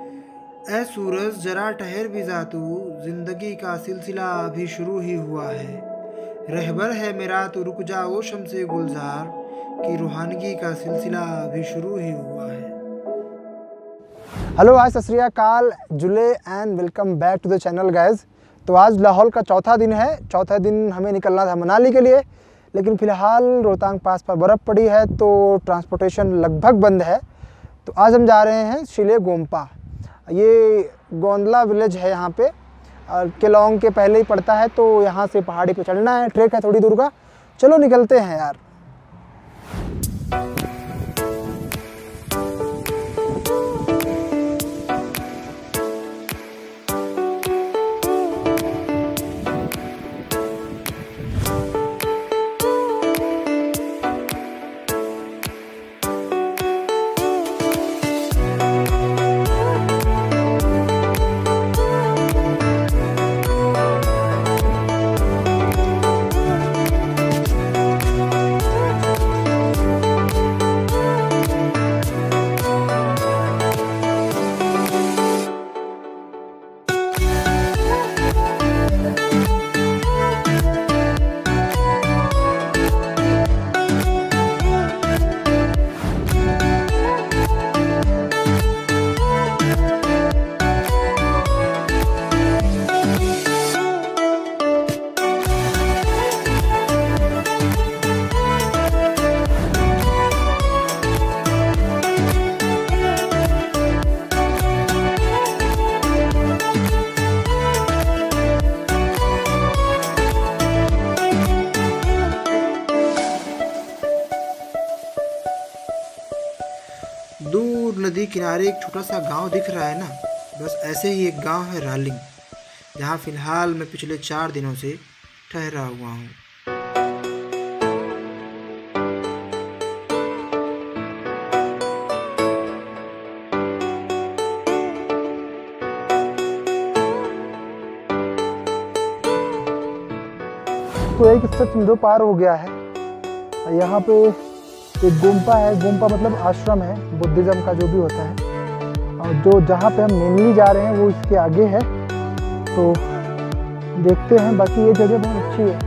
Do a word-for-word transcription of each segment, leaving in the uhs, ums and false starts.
ऐ सूरज जरा ठहर भी जा तू, जिंदगी का सिलसिला अभी शुरू ही हुआ है। रहबर है मेरा तो रुक जा ओ शम्से गुलजार, कि रूहानगी का सिलसिला अभी शुरू ही हुआ है। हेलो, आज सत श्री अकाल, जुले and welcome back to the channel guys. तो आज लाहौल का चौथा दिन है। चौथा दिन हमें निकलना था मनाली के लिए, लेकिन फ़िलहाल रोहतांग पास पर बर्फ़ पड़ी है तो ट्रांसपोर्टेशन लगभग बंद है। तो आज हम जा रहे हैं एस आई-एल-एच गोम्पा। ये गोंदला विलेज है यहाँ पे, और केलोंग के पहले ही पड़ता है। तो यहाँ से पहाड़ी पे चढ़ना है, ट्रैक है थोड़ी दूर का। चलो निकलते हैं यार। दूर नदी किनारे एक छोटा सा गांव दिख रहा है ना, बस ऐसे ही एक गांव है रालिंग, जहां फिलहाल मैं पिछले चार दिनों से ठहरा हुआ हूं। तो एक स्टेप समझो पार हो गया है। यहाँ पे एक गोम्पा है। गोम्पा मतलब आश्रम है बुद्धिज़्म का, जो भी होता है। और जो जहाँ पे हम मेनली जा रहे हैं वो इसके आगे है। तो देखते हैं। बाकी ये जगह बहुत अच्छी है।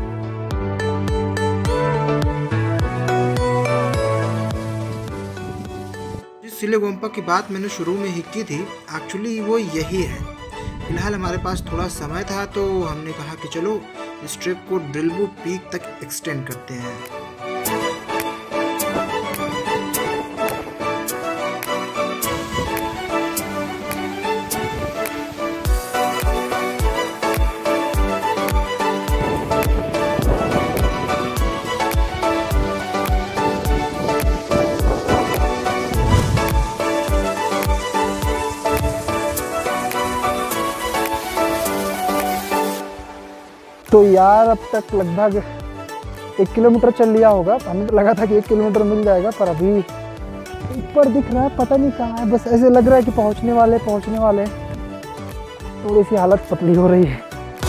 जिस एस आई-एल-एच गोम्पा की बात मैंने शुरू में ही की थी, एक्चुअली वो यही है। फिलहाल हमारे पास थोड़ा समय था तो हमने कहा कि चलो इस ट्रिप को ड्रिल्बू पीक तक एक्सटेंड करते हैं। तो यार अब तक लगभग एक किलोमीटर चल लिया होगा। हमें तो लगा था कि एक किलोमीटर मिल जाएगा, पर अभी ऊपर दिख रहा है, पता नहीं कहाँ है। बस ऐसे लग रहा है कि पहुँचने वाले पहुँचने वाले थोड़ी सी हालत पतली हो रही है।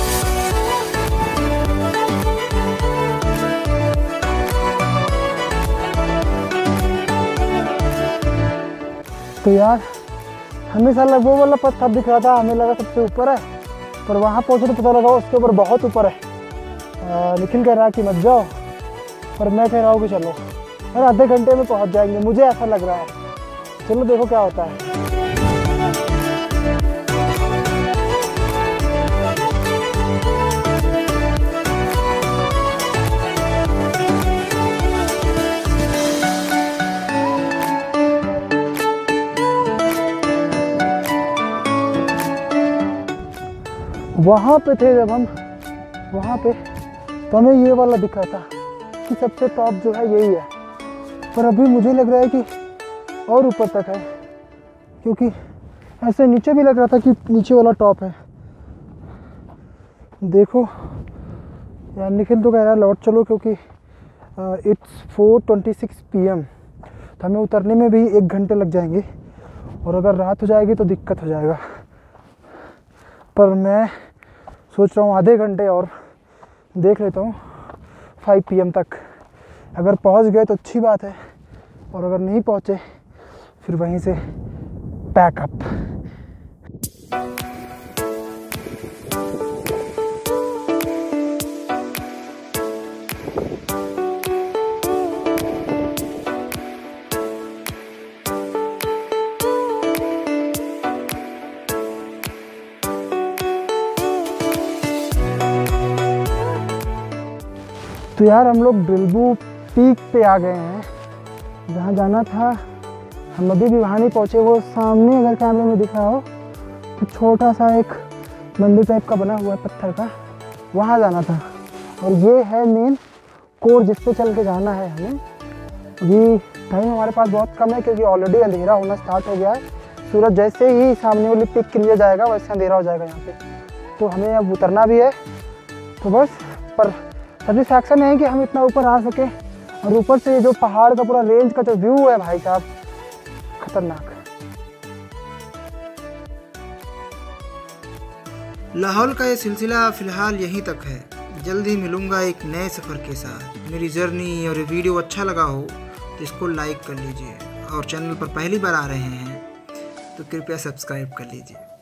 तो यार हमेशा लग वो वाला पत्थर दिख रहा था, हमें लगा सबसे ऊपर है, पर वहाँ पहुँचे तो पता लगा उसके ऊपर बहुत ऊपर है। आ, निखिल कह रहा कि मत जाओ, पर मैं कह रहा हूँ कि चलो यार, आधे घंटे में पहुँच जाएंगे, मुझे ऐसा लग रहा है। चलो देखो क्या होता है। वहाँ पे थे जब हम, वहाँ पे तो हमें ये वाला दिख रहा था कि सबसे टॉप जो है यही है, पर अभी मुझे लग रहा है कि और ऊपर तक है, क्योंकि ऐसे नीचे भी लग रहा था कि नीचे वाला टॉप है। देखो यार, निखिल तो कह रहा है लौट चलो, क्योंकि it's four twenty six P M, तो हमें उतरने में भी एक घंटे लग जाएंगे, और अगर रात हो जाएगी तो दिक्कत हो जाएगा। पर मैं सोच रहा हूँ आधे घंटे और देख लेता हूँ फाइव पी एम तक। अगर पहुँच गए तो अच्छी बात है, और अगर नहीं पहुँचे फिर वहीं से पैकअप। तो यार हम लोग ड्रिल्बू पीक पे आ गए हैं, जहाँ जाना था। हम अभी भी वहाँ नहीं पहुँचे। वो सामने अगर कैमरे में दिख रहा हो तो छोटा सा एक मंदिर टाइप का बना हुआ है पत्थर का, वहाँ जाना था। और ये है मेन कोर जिस पे चल के जाना है हमें। अभी टाइम हमारे पास बहुत कम है क्योंकि ऑलरेडी अंधेरा होना स्टार्ट हो गया है। सूरज जैसे ही सामने वाली पिक के लिए जाएगा वैसे अंधेरा हो जाएगा यहाँ पे। तो हमें अब उतरना भी है। तो बस पर सेटिस्फैक्शन है कि हम इतना ऊपर आ सके। और ऊपर से जो पहाड़ का पूरा रेंज का जो व्यू है भाई साहब, खतरनाक। लाहौल का ये सिलसिला फ़िलहाल यहीं तक है। जल्द ही मिलूँगा एक नए सफ़र के साथ। मेरी जर्नी और ये वीडियो अच्छा लगा हो तो इसको लाइक कर लीजिए, और चैनल पर पहली बार आ रहे हैं तो कृपया सब्सक्राइब कर लीजिए।